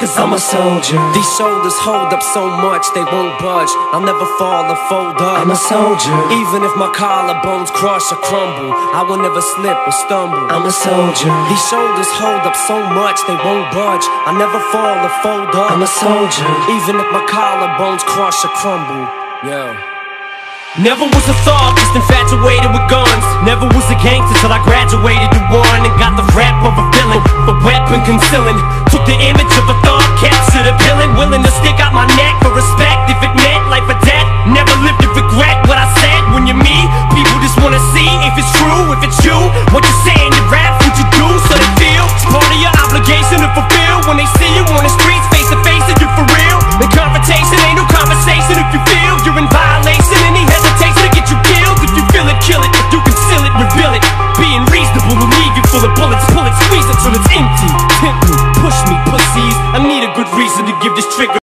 cause I'm a soldier. These shoulders hold up so much they won't budge. I'll never fall or fold up. I'm a soldier. Even if my collarbones crush or crumble, I will never slip or stumble. I'm a soldier. These shoulders hold up so much they won't budge. I'll never fall or fold up. I'm a soldier. Even if my collarbones crush or crumble. Yeah. Never was a thug, just infatuated with guns. Never was a gangster till I graduated to one and got the rap of a villain for weapon concealing. Took the image of a thug, captured a villain, willing to stick out my neck for respect if it meant life or death. Never lived to regret what I said. When you're me, people just wanna see if it's true, if it's you. What you say in your rap, what you do, so they feel it's part of your obligation to fulfill. When they see you on the streets, face to face, and you for real. The confrontation ain't no conversation if you feel you're in violation. Any hesitation to get you killed. If you feel it, kill it. If you conceal it, reveal it. Being reasonable will leave you full of bullets. Pull it, squeeze it till it's empty. Tempt me, push me, pussies. I need a good reason to give this trigger